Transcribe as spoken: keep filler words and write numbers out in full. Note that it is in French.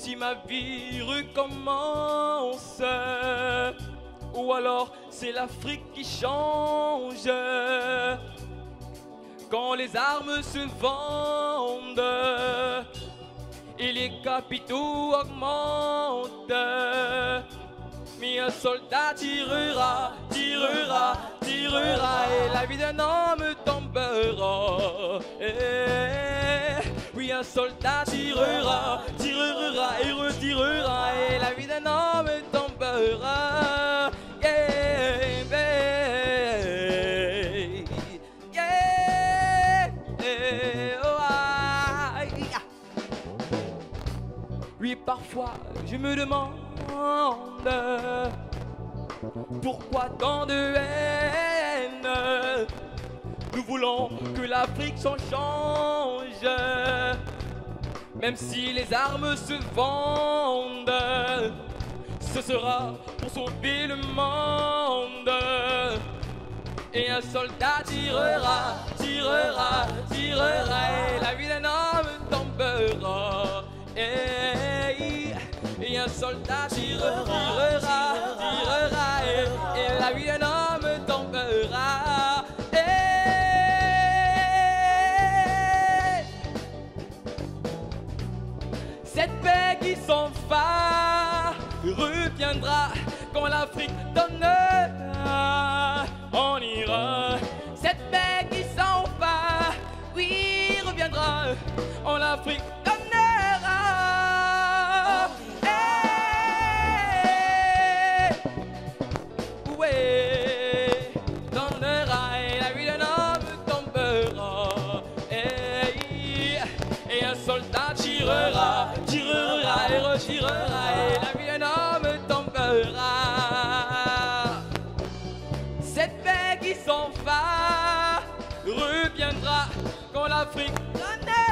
si ma vie recommence, ou alors c'est l'Afrique qui change. Quand les armes se vendent et les capitaux augmentent, mais un soldat tirera, tirera, tirera, et la vie d'un homme tombera. Eh, oui, un soldat tirera, tirera et retirera, et la vie d'un homme tombera. Yeah, babe. Yeah, oh, ah, yeah. Oui, parfois je me demande pourquoi tant de haine. Nous voulons que l'Afrique s'en change, même si les armes se vendent, ce sera pour sauver le monde. Et un soldat tirera, tirera, tirera, et la vie d'un homme tombera. Et, et un soldat tirera, tirera, tirera, et, et la vie d'un homme tombera. Et cette paix qui s'en va reviendra quand l'Afrique donnera. On ira. Cette paix qui s'en va, oui, reviendra en l'Afrique donnera. Soldat tirera, tirera et retirera, et la vie d'un homme tombera. Cette paix qui s'en va reviendra quand l'Afrique donnera.